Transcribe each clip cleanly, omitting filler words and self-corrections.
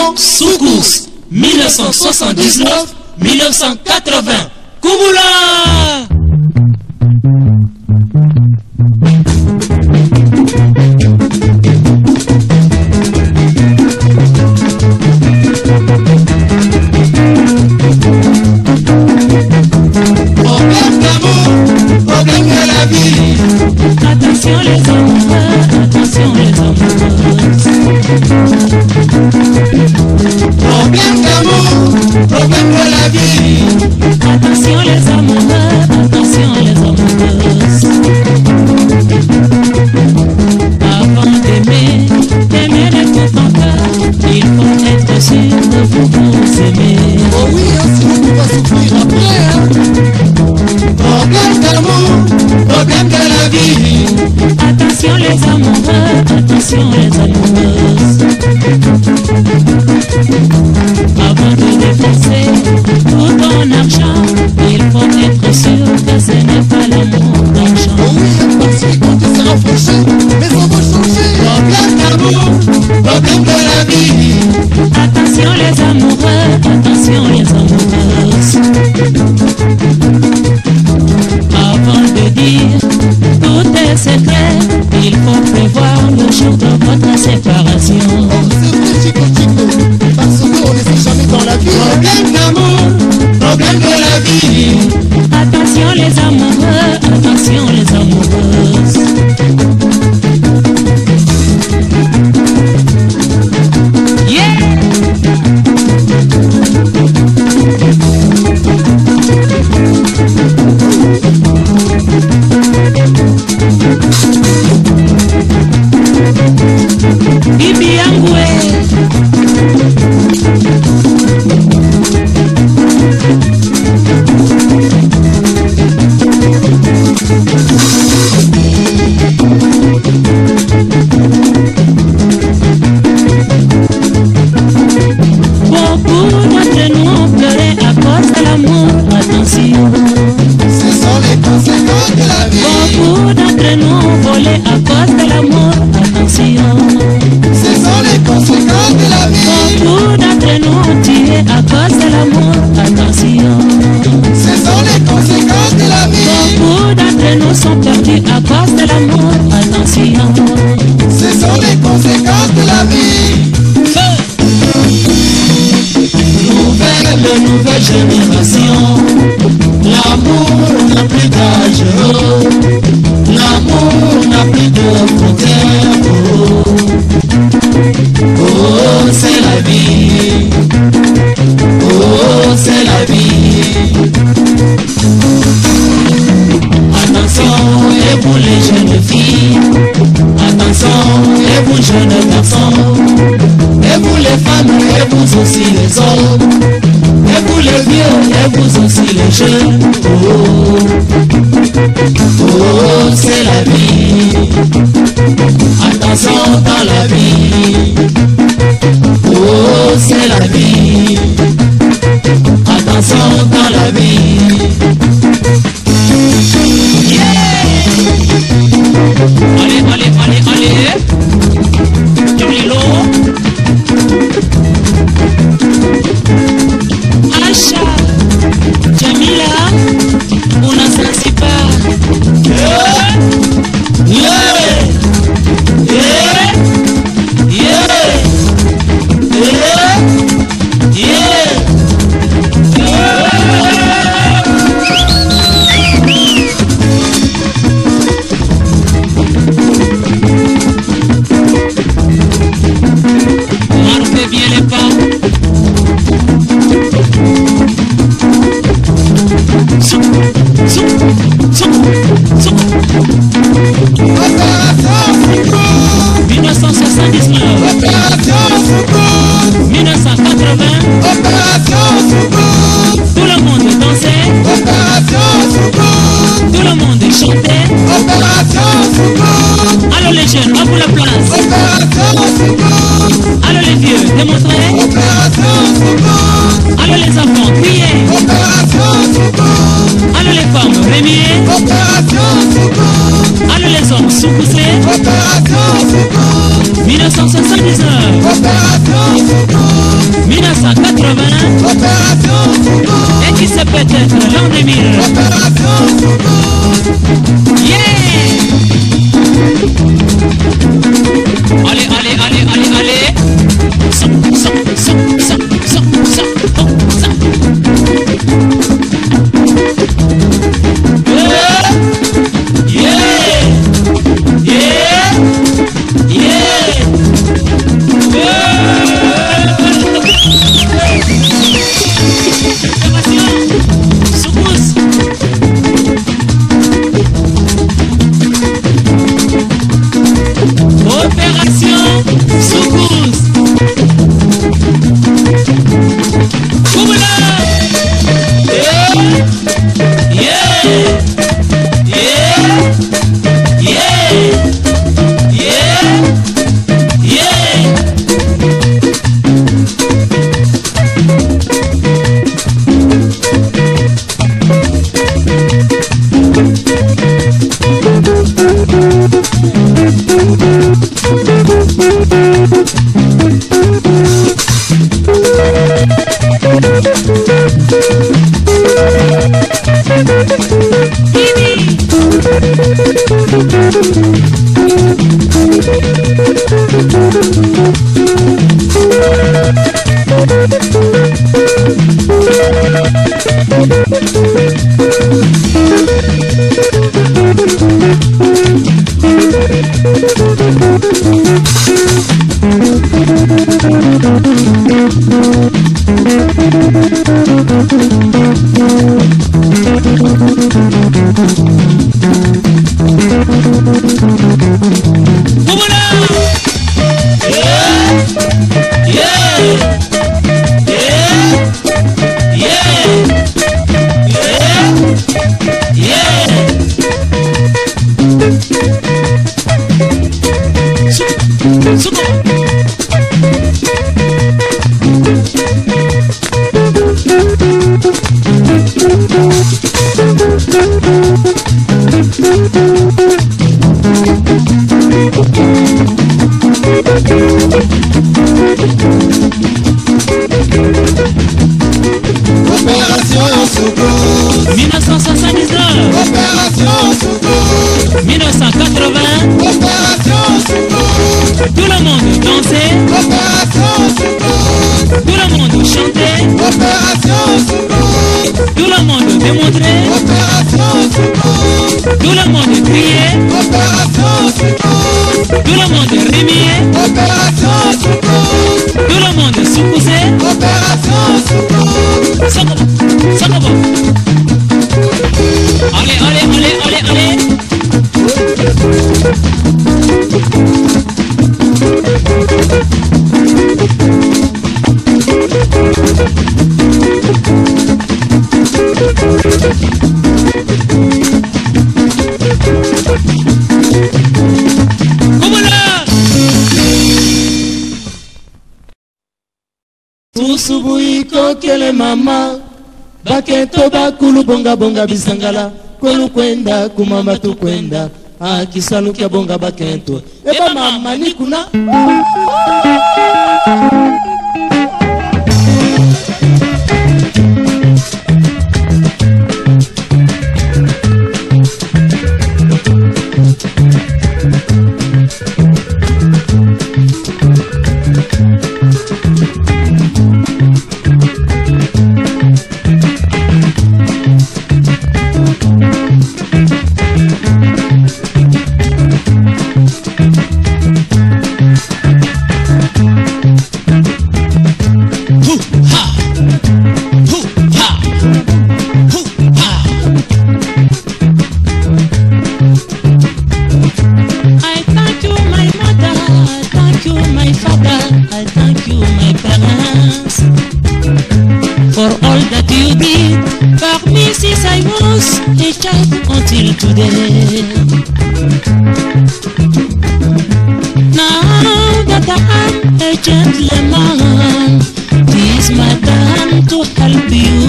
Soukous 1979-1980. Koumoula! Problème d'amour, problème de la vie. Attention les amoureux, attention les amoureuses. Problème d'amour, problème de la vie. Attention les amoureux, attention les amoureuses. Avant d'aimer, d'aimer de tout ton cœur, il faut être sûr de vous aimer. Oh oui, sinon tu vas souffrir après, hein. Problème d'amour, problème de la vie. Attention les amoureux, attention les amoureuses. Avant de dépenser tout ton argent, il faut être sûr que ce n'est pas l'amour d'argent. Oh oui, parce que quand tu seras fauché, mais on va changer. Problème d'amour, problème de la vie. Attention les amoureux, attention les amoureuses. Avant de dire tous tes secrets, il faut prévoir le jour de votre séparation. Oh, c'est vrai, Chico, parce qu'on ne sait jamais dans la vie. Problème d'amour, problème de la vie. Attention les amoureux, attention les amoureuses. Yeah! Bibi yangu beaucoup d'entre nous ont pleuré à cause de l'amour, attention. Ce sont les conséquences de la vie. Beaucoup d'entre nous ont volé à cause de l'amour, attention. Ce sont les conséquences de la vie. Beaucoup d'entre nous ont tué à cause de l'amour, attention. Ce sont les conséquences de la vie. Beaucoup d'entre nous sont perdus à cause de l'amour, attention. Ce sont les conséquences de la vie. Nouvelle génération. L'amour n'a plus d'âge. L'amour n'a plus de frontières. Oh, c'est la vie. Oh, c'est la vie. Attention, et vous les jeunes filles. Attention, et vous jeunes garçons. Et vous les femmes, et vous aussi les hommes. Et vous les vieux, et vous aussi les jeunes. Oh, oh, c'est la vie. Attention dans la vie. Oh, c'est la vie. Attention dans la vie. Yeah! Allez, allez, allez, allez. Jamilo. Asha, Jamila, una Zanzibar. Yeah, yeah, yeah, yeah, yeah, marquez bien les pas. Opération Soukous. 1979, Opération Soukous. 1980, Opération Soukous. tout le monde dansait, Opération Soukous. tout le monde chantait. Opération Soukous. Alors les jeunes, à vous la place. Opération Soukous. Alors les vieux, démontrez. Opération Soukous. Alors les enfants, criez. Opération Soukous. Alors les femmes, remuez. Opération Soukous. Jean 2000. Opération Secours. Yeah. Allez, allez, allez, allez, allez. Ça, ça, ça, ça, ça, ça, oh, ça. Opération Secours. 1979. Opération Secours. 1980. Opération Secours. Tout le monde dansait. Opération Secours. Tout le monde chantait. Opération Secours. Tout le monde démontrait. Opération Secours. Tout le monde criait. Opération Secours. Tout le monde remuait. Opération Secours. Tout le monde secoussait. Opération Secours. Sakobo, sakobo. Allez, allez, allez, allez, allez. Tusubuhi kokele mama baketo bakulu bonga bonga bisangala kolu kwenda kumama tu kwenda akisalu kya bonga bakento eba mama nikuna until today. Now that I am a gentleman, it is my time to help you.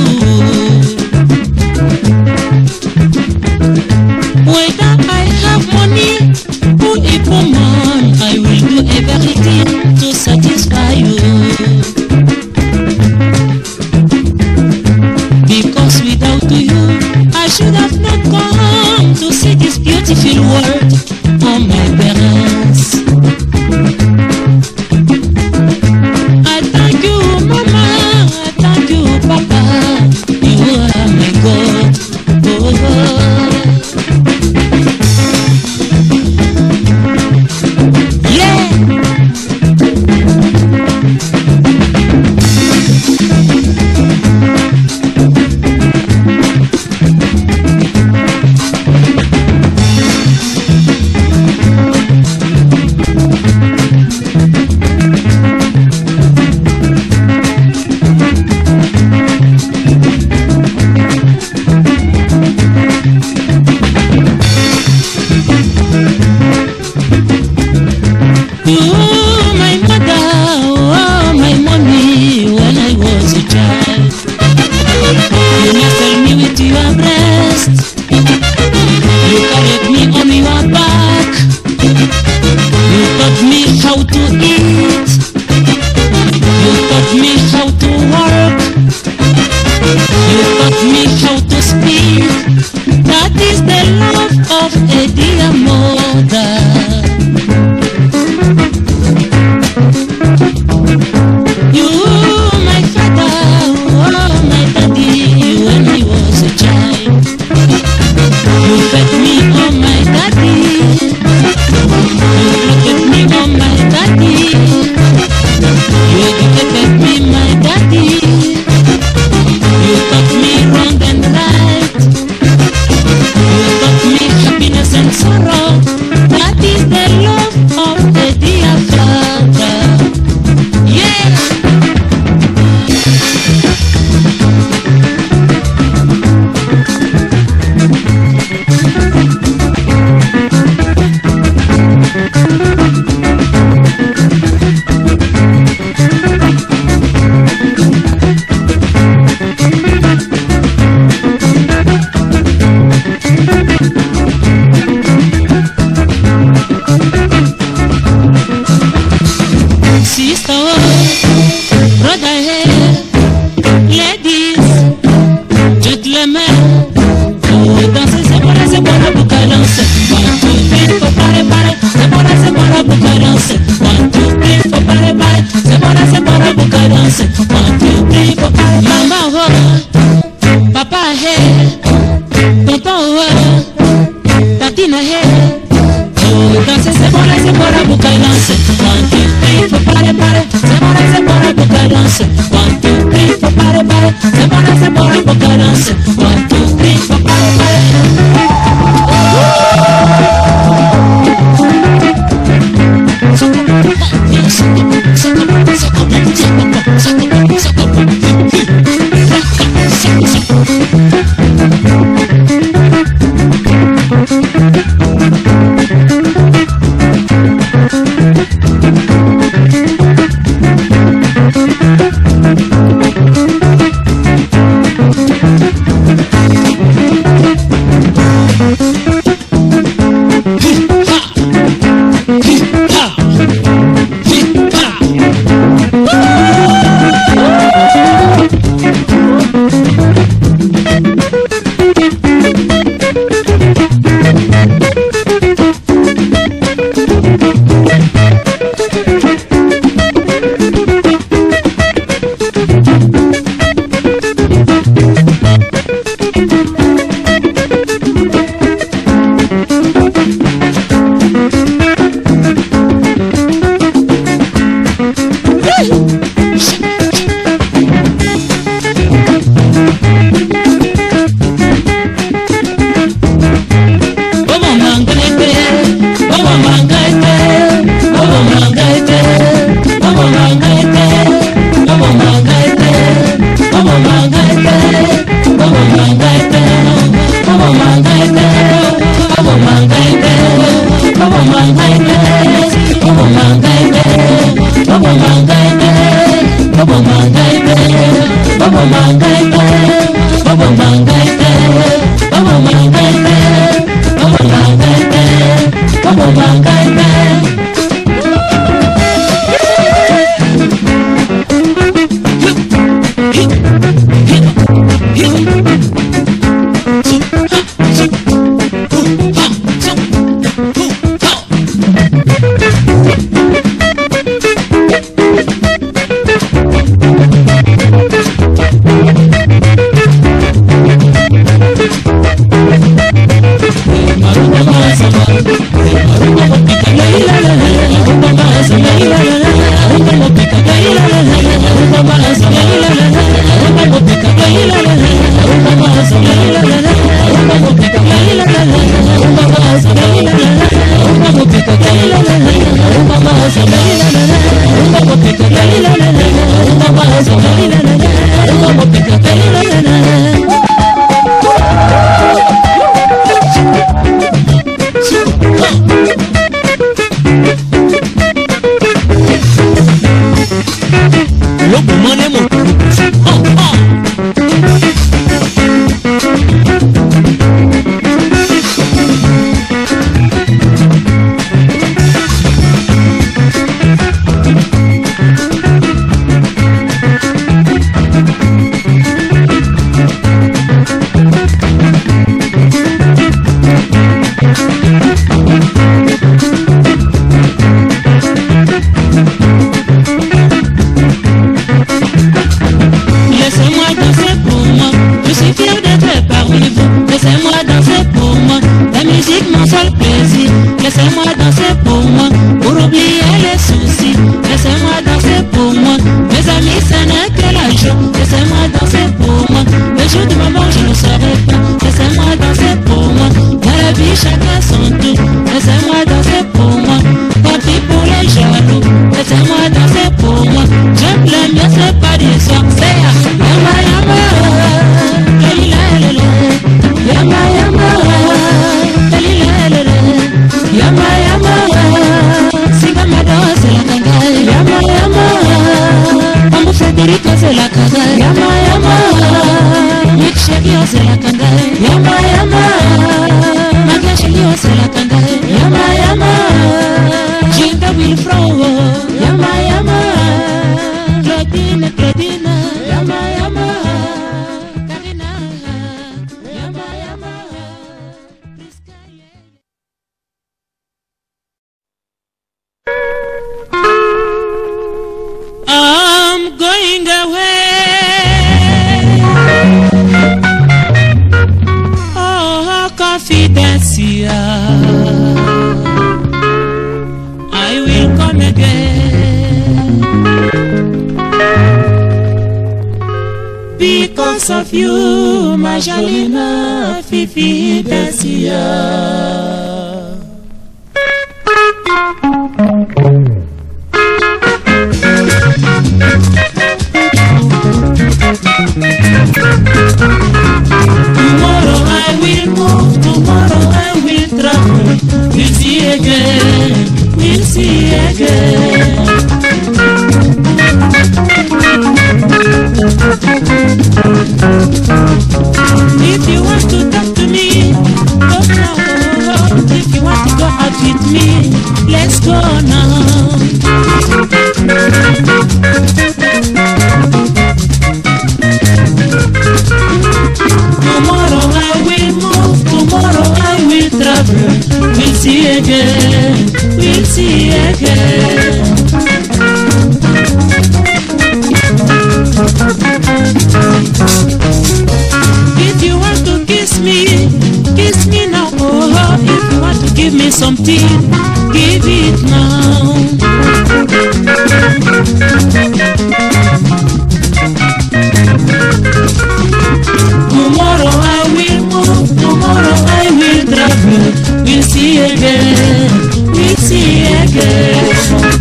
Whether I have money or a poor man, I will do everything to satisfy you. Because without you That is the love of a dear mother. You, my father, oh my daddy, when I was a child. You fed me, oh my daddy. You protected me, oh my daddy. You educated me, my daddy. You taught me wrong and right. You taught me happiness and seul plaisir. Laissez-moi danser pour moi, pour oublier les soucis. Laissez-moi danser pour moi, mes amis, ce n'est que la joie. Laissez-moi danser pour moi, le jour de ma mort je ne saurai pas. Laissez-moi danser pour moi, dans la vie chacun son tour. Laissez-moi danser pour moi, tant pis pour les jaloux. Laissez-moi danser pour moi, j'aime le mieux, c'est pas d'histoire. C'est yama yama, lalilala, yama yama, lalilala, yama yama, sigamado c'est la kanga, yama yama, Mambo Federico c'est la kanga, yama yama, Michegio c'est la kanga, yama yama, Magashilio c'est la kanga, yama yama, Jinda Wilfro, yama yama, Claudine, Claudine, yama yama, Karina, yama yama, Priska, I'm going away. Oh, confidential. I will come again. Because of you, my Jalina, Fifi Dacia. Tomorrow I will move, tomorrow I will travel. We'll see again, we'll see again. If you want to talk to me, go now. If you want to go out with me, let's go now. Tomorrow I will move, tomorrow I will travel. We'll see again, we'll see again. If you want to kiss me now. Oh, if you want to give me something, give it now. Tomorrow I will move, tomorrow I will travel. We'll see again, we'll see again.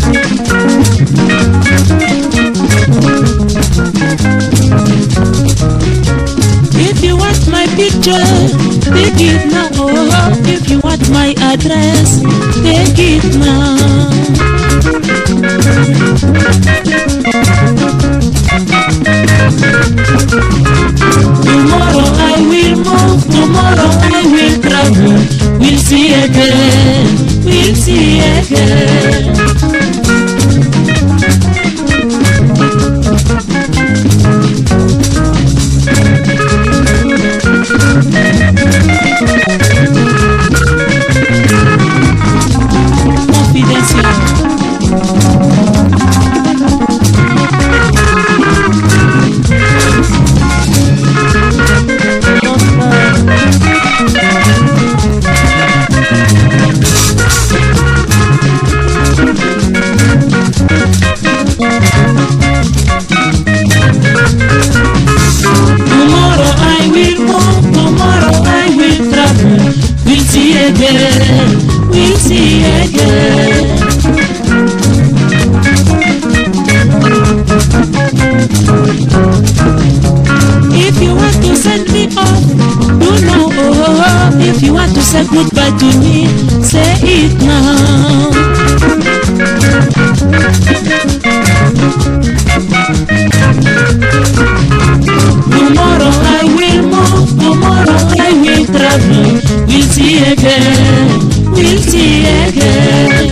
If you want my picture, take it now. Oh, if you want my address, take it now. Tomorrow I will move, tomorrow I will travel. We'll see again, we'll see again. We'll see again. If you want to send me off, do now. Oh, if you want to say goodbye to me, say it now. Tomorrow I will move, tomorrow I will travel. We'll see again, we'll see again.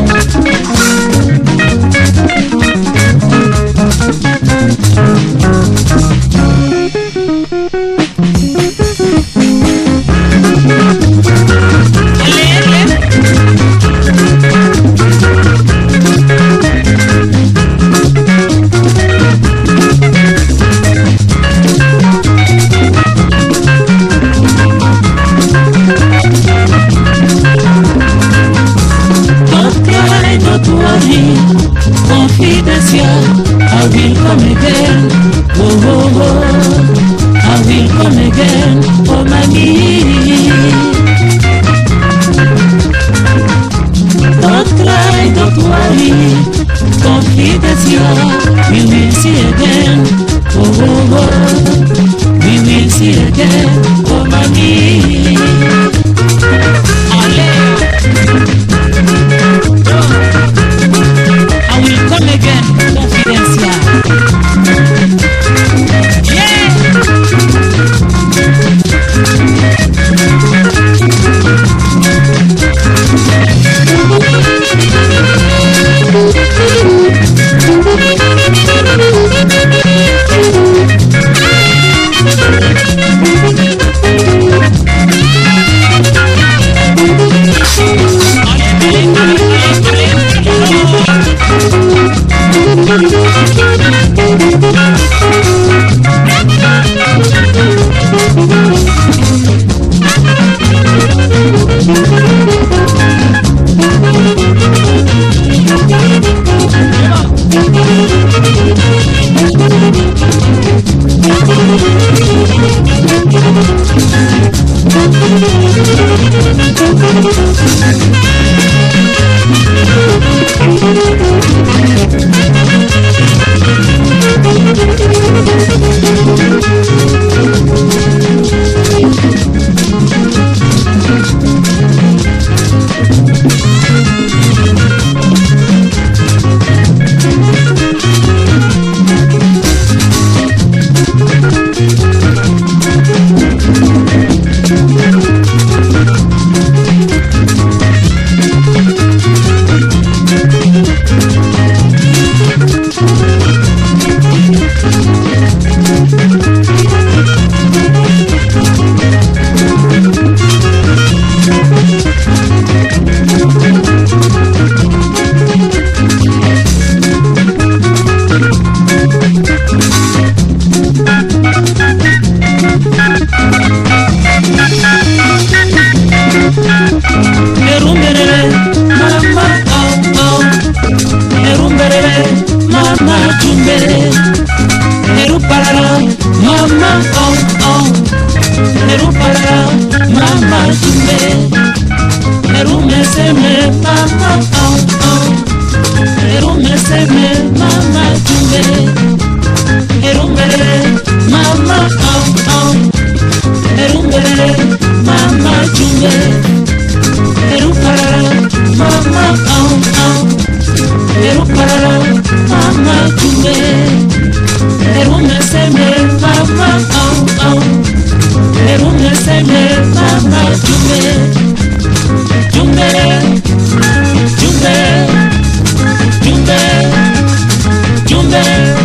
mama oh oh. Erume seme mama jumbe. Erume mama oh oh. Erume mama jumbe. Erukara mama oh oh. Erukara mama jumbe. Erume seme mama oh oh. Erume seme mama jumbe. Jumbe, jumbe, jumbe, jumbe.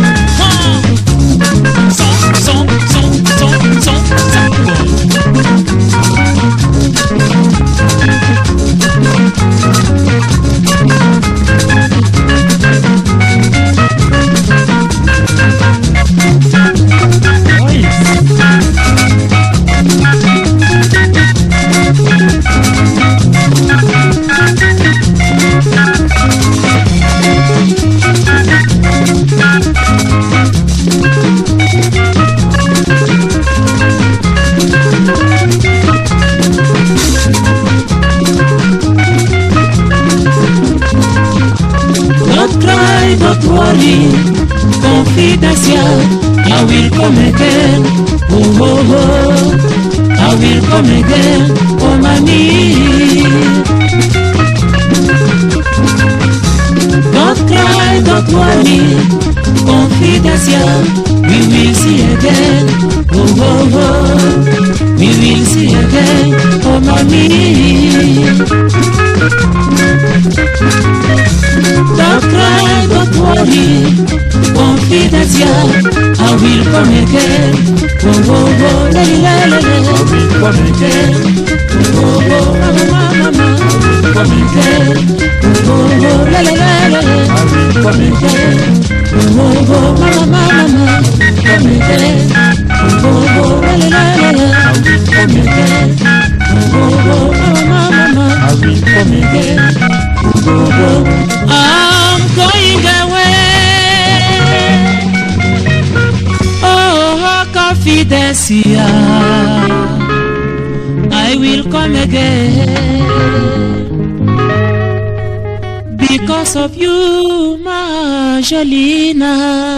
Son, son, son, son, son, son. Don't worry, confidential, I will come again, oh oh oh, I will come again, oh mommy. Don't cry, don't worry, confidential, we will see again, oh oh oh, we will see again, oh mommy. Don't cry, don't worry, confidential, I will come again, oh oh oh, la la la la, I will come again, oh oh oh, mama mama, come again, oh oh oh, la la la la, I will come again, oh oh oh, mama mama, come again, oh oh oh, la la la la, I will come again, oh oh oh, mama mama, I will come again, oh oh oh. I'm going away. Oh, confidence, I will come again because of you, Marjolina.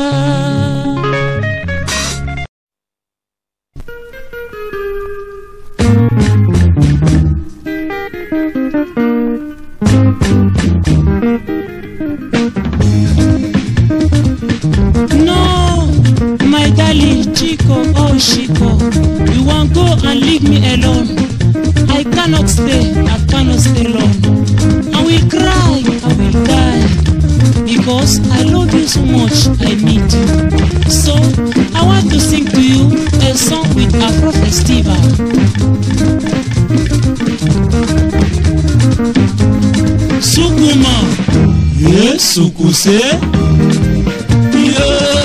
Chico, you won't go and leave me alone. I cannot stay long. I will cry, I will die, because I love you so much, I need you. So, I want to sing to you a song with Afro Festival. Sukuma, yes, Sukuse, yeah.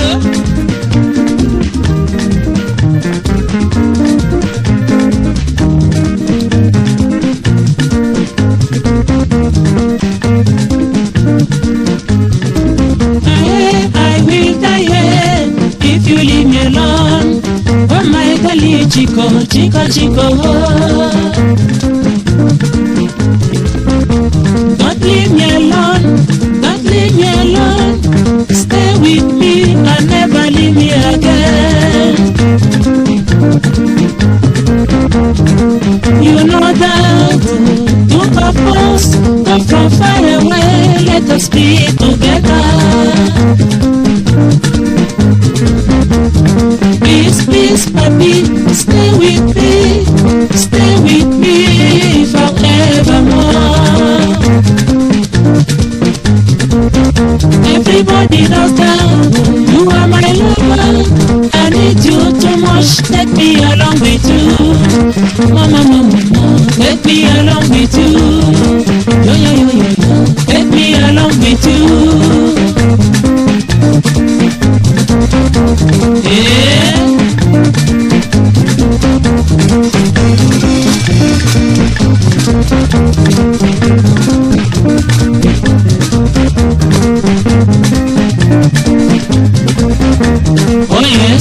Chico, chico, chico, don't leave me alone, don't leave me alone, stay with me and never leave me again. You know that two couples come from far away, let us be together. Please, please, papi, stay with me forevermore. Everybody knows that you are my lover. I need you too much, take me along with you. Mama, mama, mama, take me along with you. Yo, yo, yo, yo, yo, take me along with you. Yeah. Oh yes.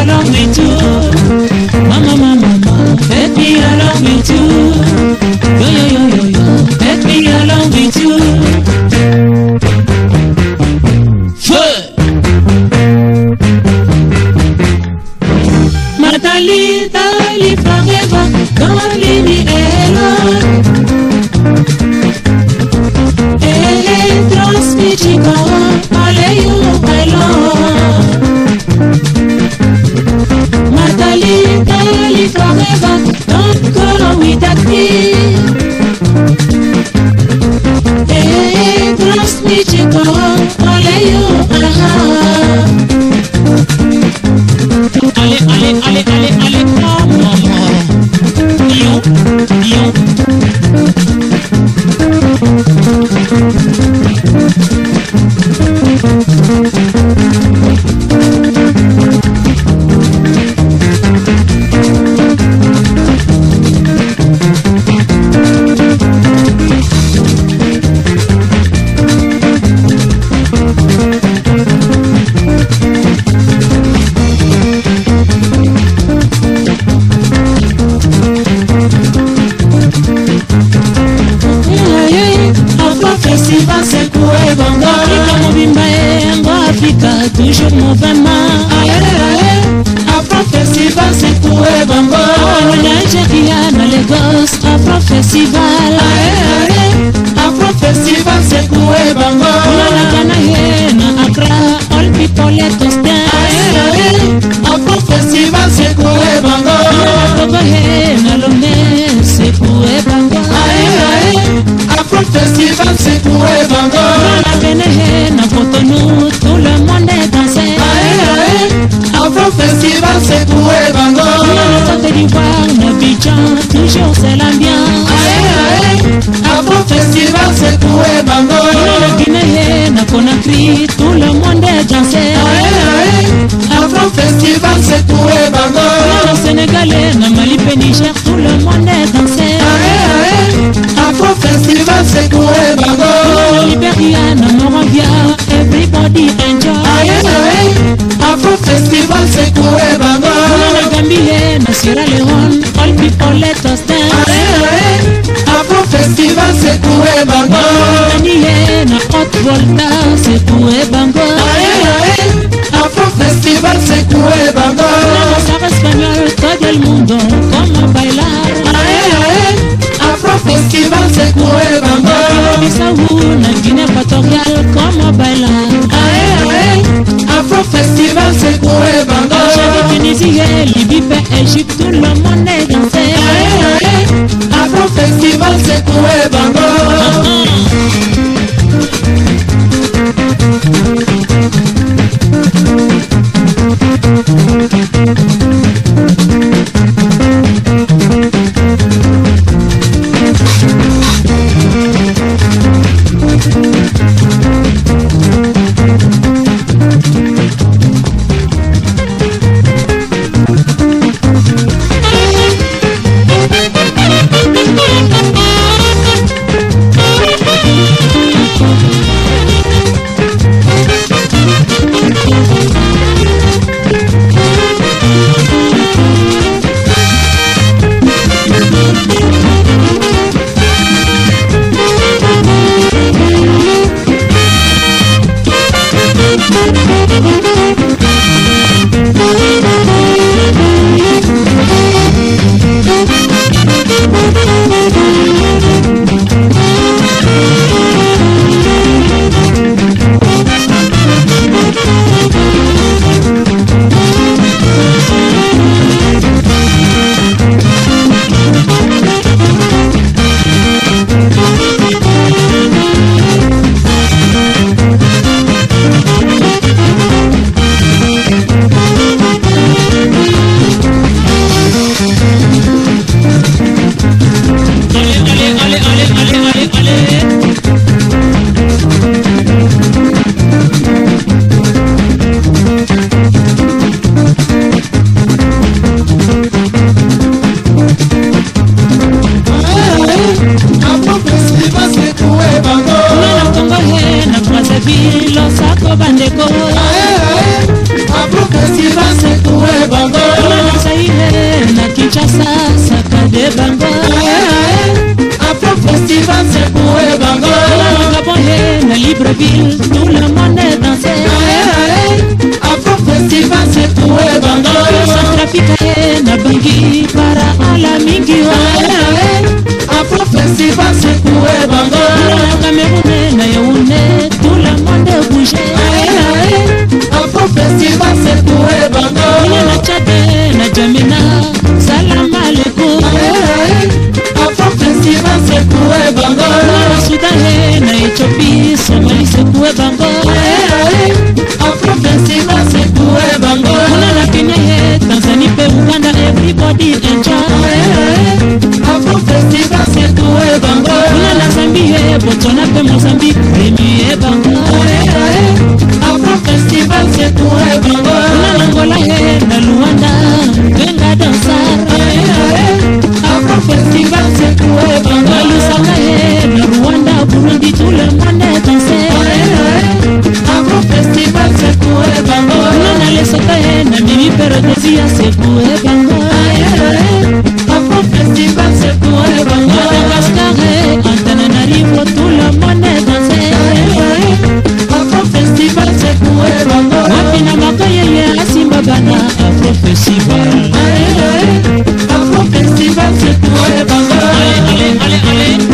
along with you. Mama, mama, mama, take me along with you. Yo, yo, yo, yo, yo, take me along with you. Feu! Matali, Dali, forever, don't leave me alone. Hey, trust me, chico, I'll let you alone. Matali, Dali, forever, don't go without me. Hey, trust me, chico, I'll let you alone. Allez, allez, allez, allez, allez, come on. Yo, yo. Toujours mouvement. Afro Festival, c'est pour Bango. Nigerian, Lagos, Afro Festival. Afro Festival, c'est pour Bango. Ghana, Accra, all people let us dance. Afro Festival, c'est pour Bango. Lomé, c'est pour Bango. Afro Festival, c'est pour Bango. Tout le monde est dansé. Afro Festival, c'est pour Bango. Côte d'Ivoire, Abidjan, toujours c'est l'ambiance. Afro Festival, c'est pour Bango. Guinée, Conakry, tout le monde est dansé. Afro Festival, c'est pour Bango. Sénégalais, Mali, Niger, tout le monde est dansé. Afro Festival, c'est pour Bango. Libéria, Namorambia, everybody enjoy. Afro Festival, c'est pour Bango. Gambie, Sierra Leone, all people let us dance. Afro Festival, c'est pour Bango. Daniel, Haute Volta, c'est pour Bango. Afro Festival, c'est pour Bango. Sara espagnol, todo el mundo, como bailar. Afro Festival, c'est pour Bango. Bissau, Guinée équatoriale, como bailar. Afro Festival, c'est pour Bango. Tunisie, Libye, Égypte, tout le monde est dansé. Afro Festival, c'est pour Bango. Fika na bangi para ala mingi wa Afro Festival c'est pour Bango. Na Cameroun na Yaoundé, tout le monde bouge. Afro Festival c'est pour Bango. Na Tchad, na Djamena, salam alaikum. Afro Festival c'est pour Bango. Na Soudan, na Éthiopie, Somalie c'est pour Bango. Afro Festival c'est pour Bango. Na Kenya, Tanzanie, Uganda, everybody enjoy. Afro Festival c'est pour Bango. Na Zambie, Botswana, Mozambique, Remi Bango. Afro Festival c'est pour Bango. Na Angola, na Luanda, venga dançar. Afro Festival c'est pour Bango. Na Lusaka, na Rwanda, Burundi, tout le monde danser. Afro Festival c'est pour Bango. Na Lesotho, na Mimi Perodesia, c'est pour Bango. Afro Festival c'est pour Bango. Madagascar, Antananarivo, tout le monde danser. Afro Festival c'est pour Bango. Wapina Makoye, Asimba Bana, Afro Festival. Afro Festival c'est pour Bango. Allez.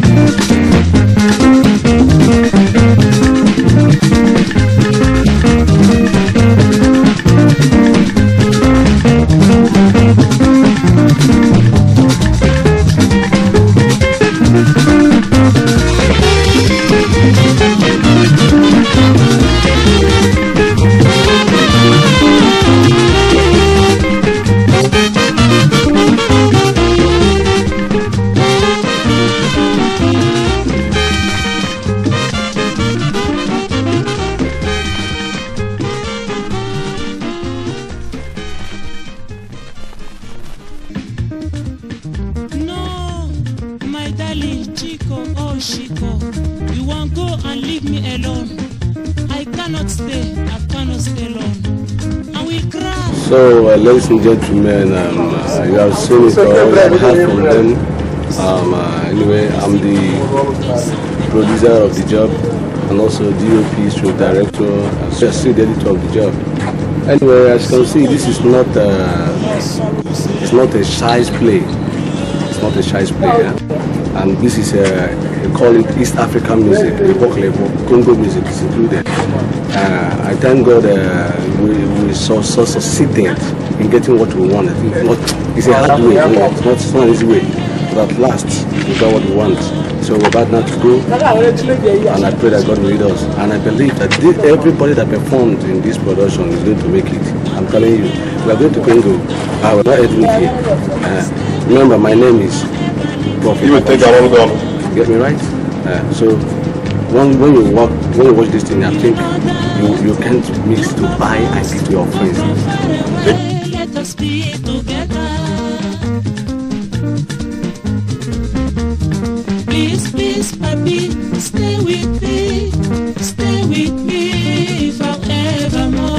So, ladies and gentlemen, you have seen it all, you have heard from them. Anyway, I'm the producer of the job and also DOP, stroke director, and still the editor of the job. Anyway, as you can see, this is not it's not a shy play. It's not a shy play, yeah? And this is we call it East African music, the Congo music is included. I thank God we succeeded in getting what we wanted. It's a hard way, it's not an easy way, but at last we got what we want. So we're about now to go, and I pray that God will lead us. And I believe that everybody that performed in this production is going to make it. I'm telling you, we are going to Congo. We're not ending here. Remember, my name is Prophet. You will take our own gun. Get me right? So when you watch this thing, I think you can't mix to buy and give to your friends. Let us be together. Please, papi, stay with me forevermore.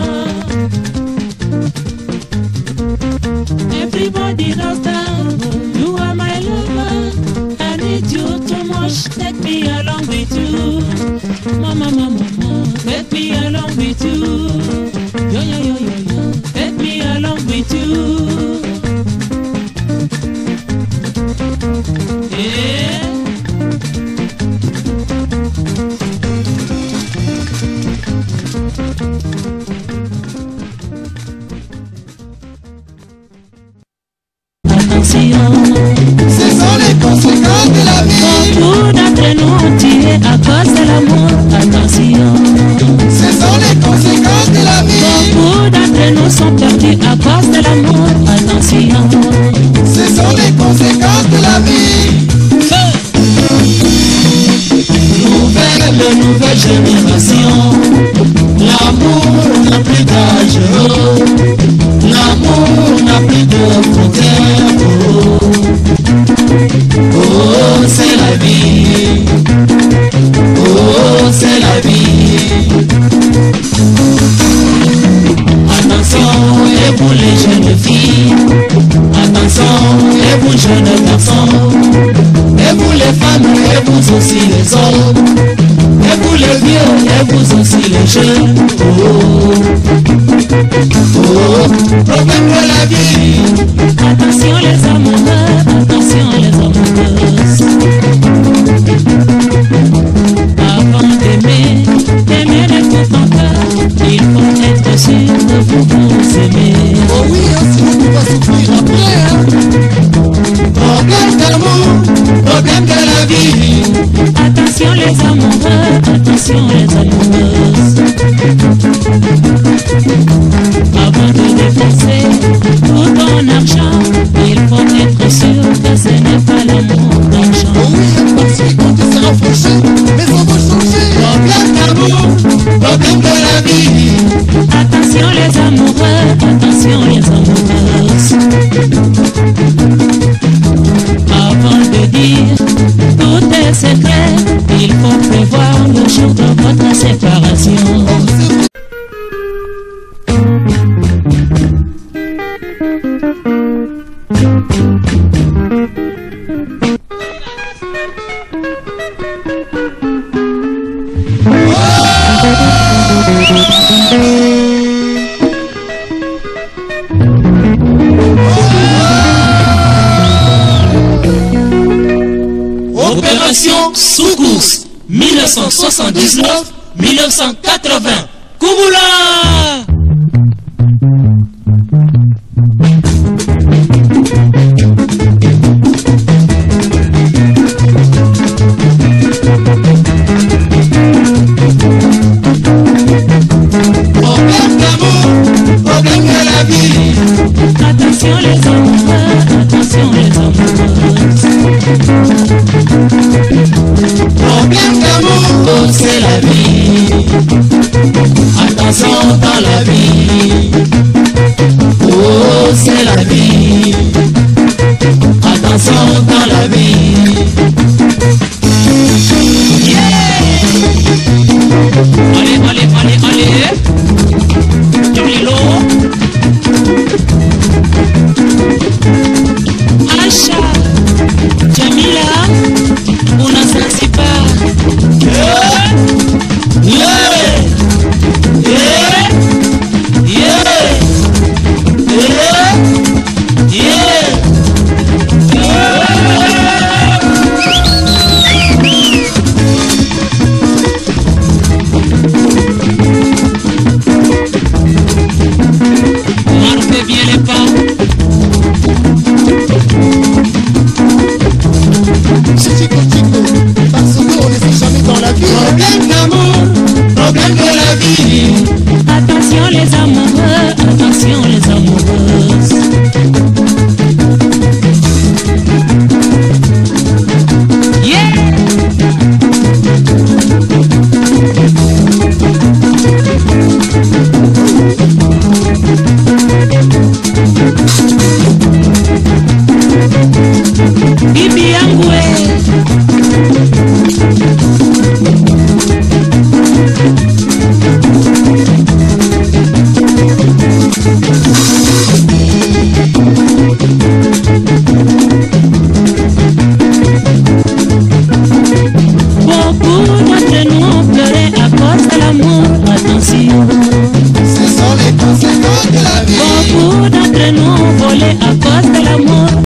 Everybody knows that you are my lover. I need you too much. Take me along with you, mama. Take me along with you, yo. Take me along with you. Yeah. Ce sont les conséquences de la vie. Beaucoup d'entre nous ont tiré à cause de l'amour. Attention. Ce sont les conséquences de la vie. Beaucoup d'entre nous sont perdus à cause de l'amour. Attention. Ce sont les conséquences de la vie. Nouvelle génération. L'amour n'a plus d'âge. L'amour n'a plus de frontières. Oh, c'est la vie. Oh, c'est la vie. Attention, et pour les jeunes filles. Attention, la vie. Attention les amoureux, attention les amoureuses. Avant d'aimer, d'aimer de tout ton cœur, il faut être sûr de vous aimer. Oh oui, sinon tu vas souffrir après, hein. Problème d'amour, problème de la vie. Attention les amoureux, attention les amoureuses. Avant de dépenser tout ton argent, il faut être sûr que ce n'est pas l'amour d'argent. Oh oui, parce que quand tu seras fauché, mais ça va changer. Problème d'amour, problème de la vie. Attention les amoureux, attention les amoureuses. Avant de dire tout est secret, il faut prévoir le jour de votre séparation. Opération Sous-Course 1979-1980. Koumoula! Problème d'amour, problème de la vie. Attention les amoureux, attention les amoureuses. Problème d'amour, c'est la vie. Attention dans la vie. Oh, c'est la vie. Attention dans la vie. Yeah! Allez, allez, allez, allez. Jamilo. Asha. Jamila. Una Zanzibar. Yeah! Yeah! Yeah! Yeah! Yeah! Yeah! Marquez bien les pas. Chico, parce qu'on ne sait jamais dans la vie. Problème d'amour, problème de la vie. Attention les amoureux, attention les amoureuses. Yeah! Bibi yangu beaucoup d'entre nous ont pleuré à cause de l'amour. Attention. Ce sont les conséquences de la vie. Beaucoup d'entre nous ont volé à